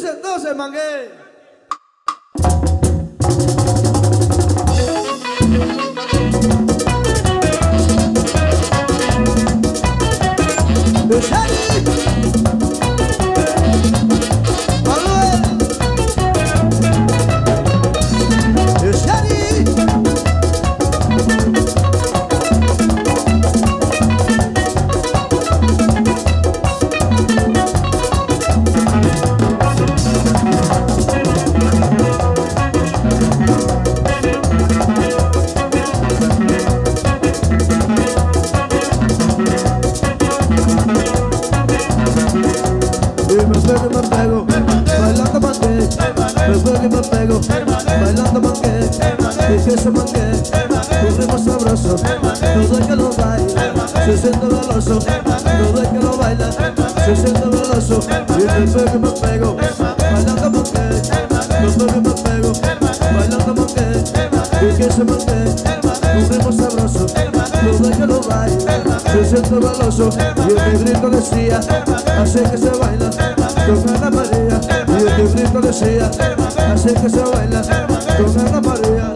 dice entonces, mangué. Bailando mangué, y que se mangué, un ritmo sabroso, todo el que lo baila, se siente veloso, todo el que lo baila, se siente veloso, y me pego, bailando mangué, me pego, bailando mangué, y que se mangué, un ritmo sabroso, todo el que lo baila, se siente veloso, y el grito decía, así que se baila, con Ana María, y el grito decía, así que se baila, con Ana María.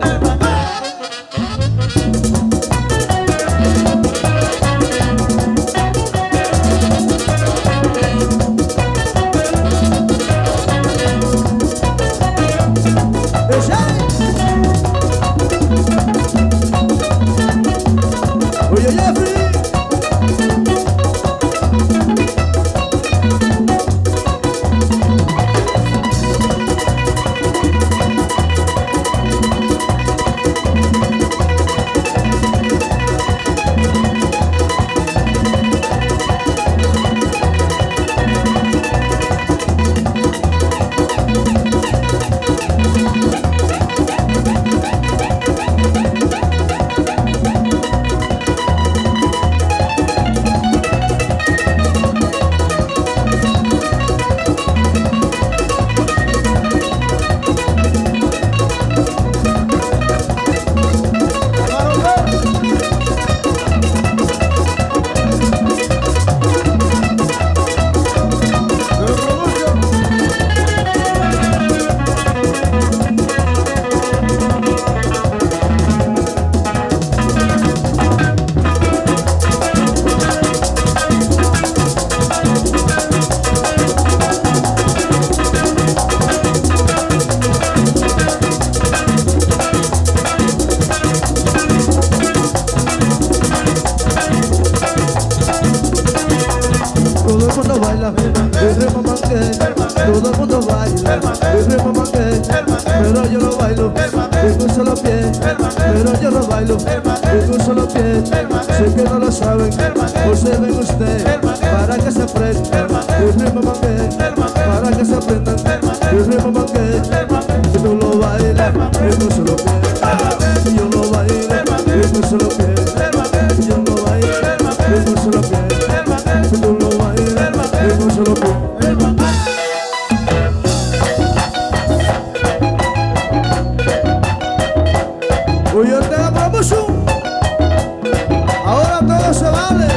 Oye, Jeffrey. Todo el mundo baila, y ritmo mangué, pero yo lo bailo, y un solo pie, pero yo lo bailo, y un solo pie, sé que no lo saben, observen usted, para que se aprendan, y ritmo mangué, para que se aprendan, y ritmo mangué, y tú lo bailas, y un solo pie, y yo lo bailo, y un solo pie, y yo lo bailo, y un solo pie, y tú lo bailas, y un solo pie. Oye, te la promoción. Ahora todo se vale.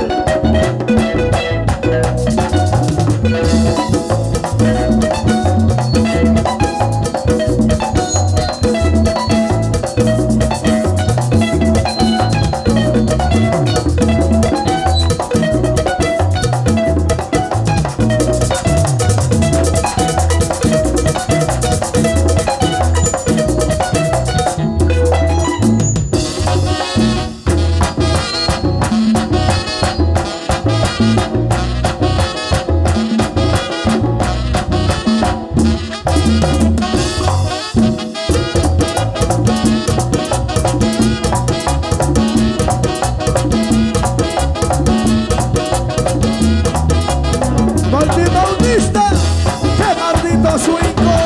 Bautista, qué maldito swing.